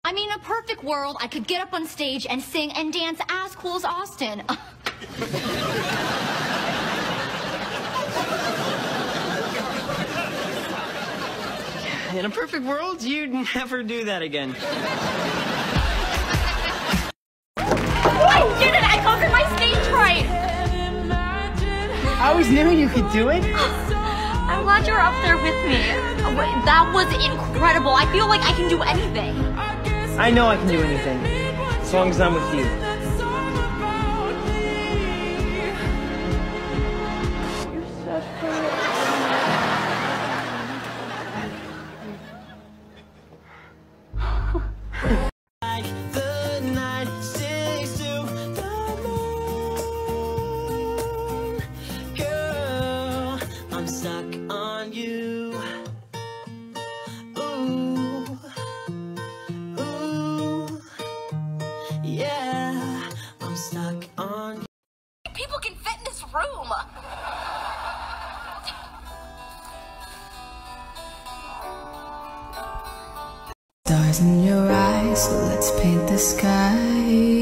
I mean, in a perfect world, I could get up on stage and sing and dance as cool as Austin. In a perfect world, you'd never do that again. I did it! I conquered my stage fright! I always knew you could do it. I'm glad you're up there with me. That was incredible. I feel like I can do anything. I know I can do anything, as long as I'm with you. People can fit in this room. Stars in your eyes, so let's paint the sky.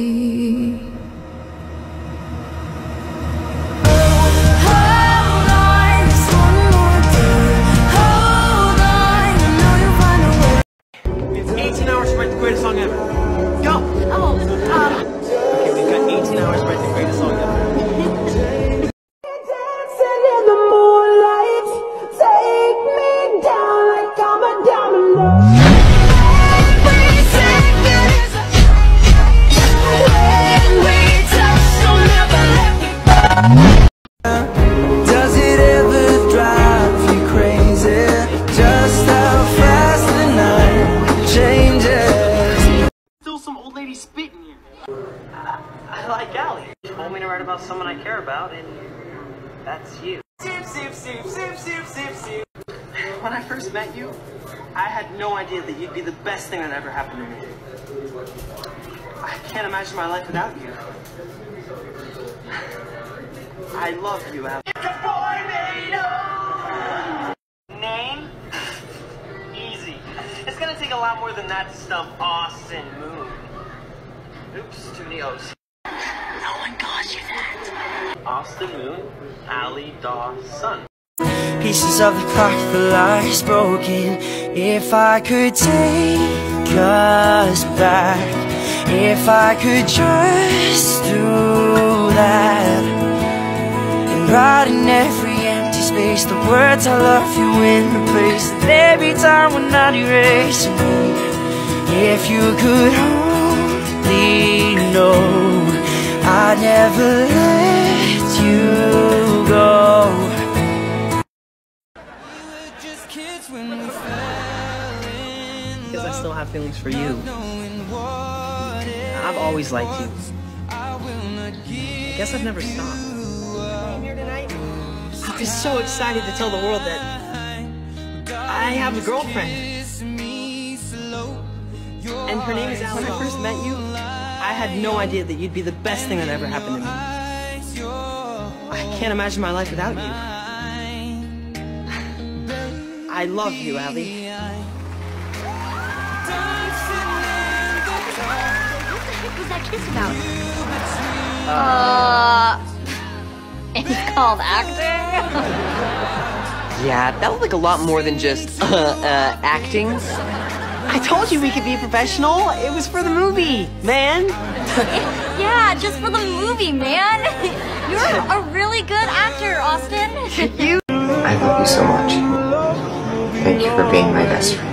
Does it ever drive you crazy? Just how fast the night changes. Still some old lady spitting here. I like Allie. She told me to write about someone I care about, and that's you. Sip, sip, sip, sip, sip, sip, sip. When I first met you, I had no idea that you'd be the best thing that ever happened to me. I can't imagine my life without you. I love you, Allie. Name? Easy. It's gonna take a lot more than that to stump Austin Moon. Oops, too many O's. No one calls you that. Austin Moon, Allie Dawson. Pieces of the clock, the light's broken. If I could take us back, if I could just do that, and write in every empty space the words I love you in replace, and every time we're not erasing me. If you could only know I'd never let you go. Because I still have feelings for you. I've always liked you. I guess I've never stopped. I'm here tonight. I was so excited to tell the world that I have a girlfriend. And her name is Allie. When I first met you, I had no idea that you'd be the best thing that ever happened to me. I can't imagine my life without you. I love you, Allie. What was that kiss about? It's called acting? Yeah, that was like a lot more than just, acting. I told you we could be professional. It was for the movie, man. Yeah, just for the movie, man. You're a really good actor, Austin. You. I love you so much. Thank you for being my best friend.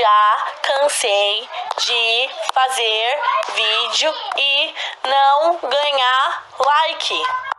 Já cansei de fazer vídeo e não ganhar like.